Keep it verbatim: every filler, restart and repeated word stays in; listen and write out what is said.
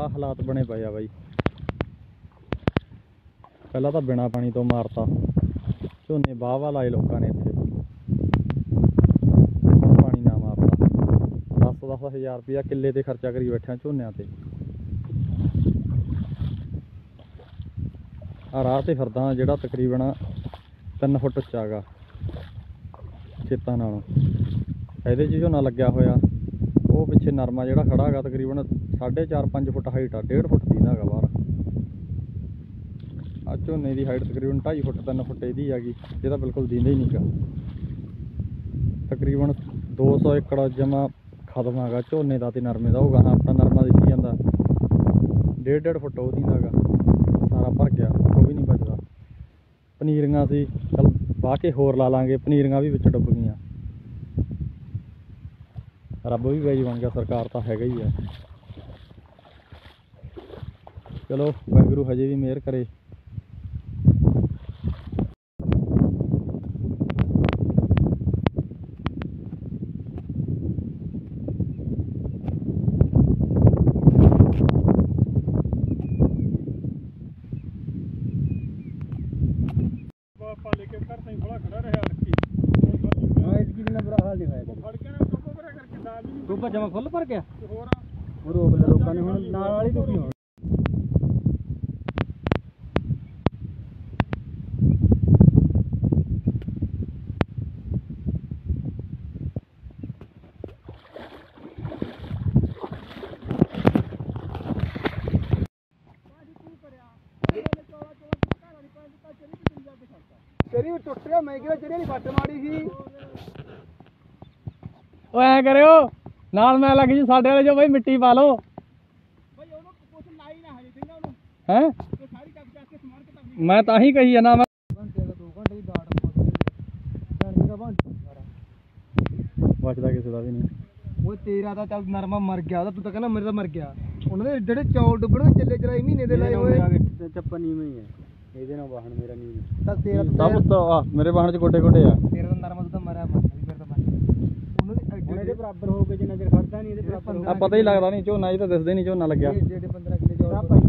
आ हालात बने पे आ बाई। पहला तो बिना पानी तो मारता, झोने वाह वाह लाए लोगों ने इत्थे, पानी ना मारता। दस दस हज़ार रुपया किले ते खर्चा करी बैठा झोनिया ते। आ राह ते फिरदा जिहड़ा तकरीबन तीन फुट उच्चा गा खेतां नालों, इहदे च झोना लग्या होया। वो पिछे नरमा जिहड़ा खड़ा है तकरीबन साढ़े चार पाँच फुट हाइट आ, डेढ़ फुट दी ना बाहर। आ झोने की हाइट तकरीबन ढाई फुट तीन फुट इहदी हैगी, ये बिल्कुल दींदा ही नहीं गा। तकरीबन दो सौ एकड़ जमा खत्म हैगा झोने का ते नरमे का। होगा हाँ अपना नरमा दिखी जाता, डेढ़ डेढ़ फुट वो दींदा गा, सारा भर गया, वो भी नहीं बचता। पनीरियां सी चल वाह के होर ला लांगे, पनीरियां भी विच डुब गईयां। रब भी बाई बन गया, सरकार तो हैगा ही है। चलो वाहिगुरू हजे भी मेहर करे। टोबा जमा फुल भर गया, रोक लिया लोगों ने, हुण नाल वाली दुखी होण। चरी टुट गया, मैं क्या चरी फट माड़ी सी। ओए ऐ करियो नाल मैं लग जी साडे वाले जो भाई मिट्टी पा लो हैं। मैं ताही कही है ना, मैं बचदा किसी का भी नहीं। वो तेरा तो चल नरमा मर गया, तू तो कहना मेरे तो मर गया। उन्होंने जेडे चौल डुबड़े चिल्ले चराई महीने दे लाए होए चप्पा नीवें ही है। ਇਹਦੇ ਨਾਲ ਵਾਹਣ ਮੇਰਾ ਨਹੀਂ ਤਾਂ ਤੇਰਾ ਸਭ ਤੋਂ ਆ ਮੇਰੇ ਵਾਹਣ ਚ ਗੋਡੇ ਗੋਡੇ ਆ। ਤੇਰਾ ਤਾਂ ਨਰਮਾ ਤਾਂ ਮਰਿਆ ਮਰ ਵੀ ਫਿਰ ਤਾਂ ਬਣ ਉਹਨਾਂ ਦੇ ਐਡੇ ਇਹਦੇ ਬਰਾਬਰ ਹੋ ਕੇ ਜਿੰਨਾ ਚਿਰ ਖੜਦਾ ਨਹੀਂ ਇਹਦੇ ਬਰਾਬਰ ਆ। ਪਤਾ ਹੀ ਲੱਗਦਾ ਨਹੀਂ ਝੋਨਾ, ਇਹ ਤਾਂ ਦਿਸਦੇ ਨਹੀਂ ਝੋਨਾ ਲੱਗਿਆ। ਜਿਹੜੇ ਪੰਦਰਾਂ ਕਿੱਲੇ ਚੌਲ